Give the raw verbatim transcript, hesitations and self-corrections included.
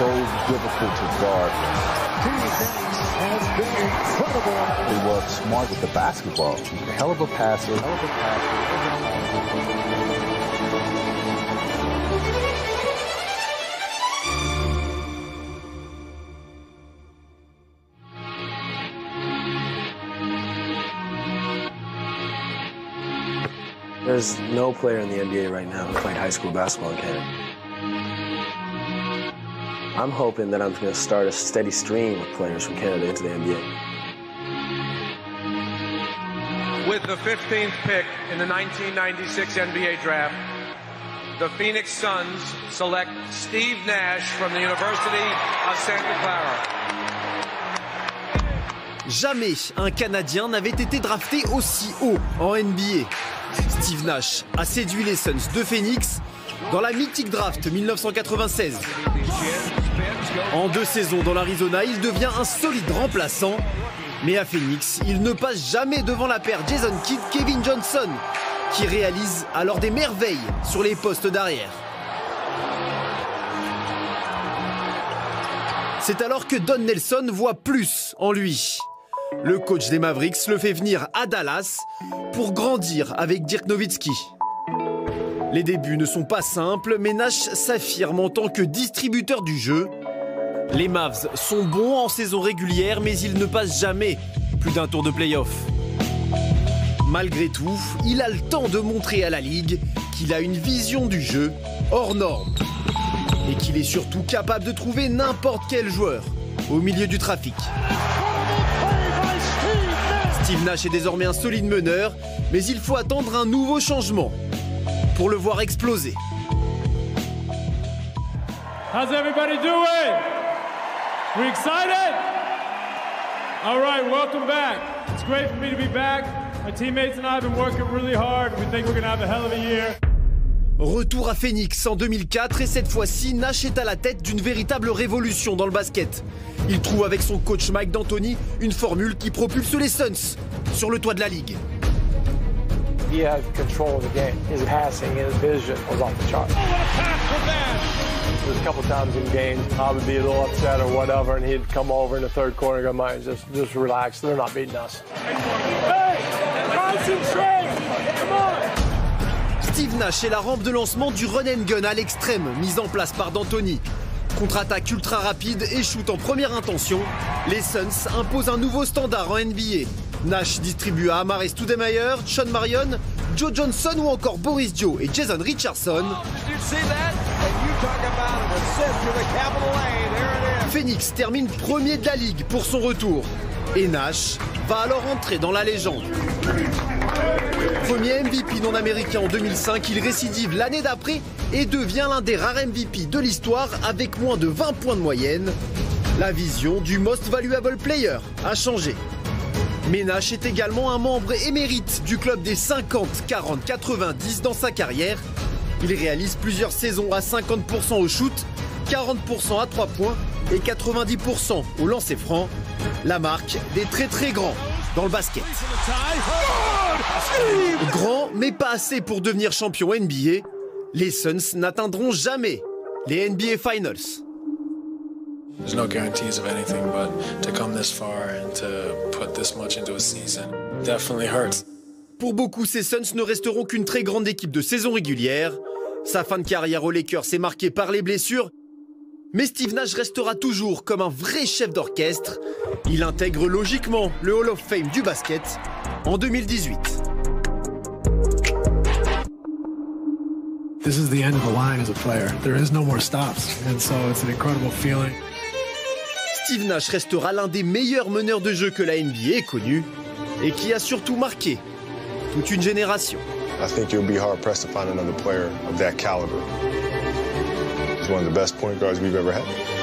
so difficult to guard. He was smart with the basketball. Hell of a passer. Hell of a passer. There's no player in the N B A right now who played high school basketball in Canada. I'm hoping that I'm going to start a steady stream of players from Canada into the N B A. With the fifteenth pick in the nineteen ninety-six N B A draft, the Phoenix Suns select Steve Nash from the University of Santa Clara. Jamais un Canadien n'avait été drafté aussi haut en N B A. Steve Nash a séduit les Suns de Phoenix dans la mythique draft mille neuf cent quatre-vingt-seize. En deux saisons dans l'Arizona, il devient un solide remplaçant. Mais à Phoenix, il ne passe jamais devant la paire Jason Kidd-Kevin Johnson, qui réalise alors des merveilles sur les postes d'arrière. C'est alors que Don Nelson voit plus en lui. Le coach des Mavericks le fait venir à Dallas pour grandir avec Dirk Nowitzki. Les débuts ne sont pas simples, mais Nash s'affirme en tant que distributeur du jeu. Les Mavs sont bons en saison régulière, mais ils ne passent jamais plus d'un tour de play-off. Malgré tout, il a le temps de montrer à la Ligue qu'il a une vision du jeu hors norme. Et qu'il est surtout capable de trouver n'importe quel joueur au milieu du trafic. Steve Nash est désormais un solide meneur, mais il faut attendre un nouveau changement pour le voir exploser. How's everybody doing? We excited? All right, welcome back. It's great for me to be back. My teammates and I have been working really hard. We think we're going to have a hell of a year. Retour à Phoenix en deux mille quatre et cette fois-ci, Nash est à la tête d'une véritable révolution dans le basket. Il trouve avec son coach Mike D'Antoni une formule qui propulse les Suns sur le toit de la ligue. He had control of the game. His passing, his vision was off the chart. Oh, what a pass from Nash! There's a couple times in games I would be a little upset or whatever, and he'd come over in the third quarter and go, "Man, just, just relax. They're not beating us." Hey, concentrate! Come on! Steve Nash est la rampe de lancement du run and gun à l'extrême, mise en place par D'Antoni. Contre-attaque ultra rapide et shoot en première intention, les Suns imposent un nouveau standard en N B A. Nash distribue à Amare Stoudemire, Sean Marion, Joe Johnson ou encore Boris Dio et Jason Richardson. Phoenix termine premier de la ligue pour son retour. Et Nash va alors entrer dans la légende. Premier M V P non américain en deux mille cinq, il récidive l'année d'après et devient l'un des rares M V P de l'histoire avec moins de vingt points de moyenne. La vision du Most Valuable Player a changé. Mais Nash est également un membre émérite du club des cinquante, quarante, quatre-vingt-dix dans sa carrière. Il réalise plusieurs saisons à cinquante pour cent au shoot, quarante pour cent à trois points et quatre-vingt-dix pour cent au lancer franc. La marque des très très grands dans le basket. Grand, mais pas assez pour devenir champion N B A. Les Suns n'atteindront jamais les N B A Finals. There's no guarantees of anything, but to come this far and to put this much into a season definitely hurts. Pour beaucoup, ces Suns ne resteront qu'une très grande équipe de saison régulière. Sa fin de carrière aux Lakers est marquée par les blessures. Mais Steve Nash restera toujours comme un vrai chef d'orchestre. Il intègre logiquement le Hall of Fame du basket en deux mille dix-huit. This is the end of the line as a player. There is no more stops, and so it's an incredible feeling. Steve Nash restera l'un des meilleurs meneurs de jeu que la N B A ait connu et qui a surtout marqué toute une génération. I think you'll be hard pressed to find another player of that caliber. He's one of the best point guards we've ever had.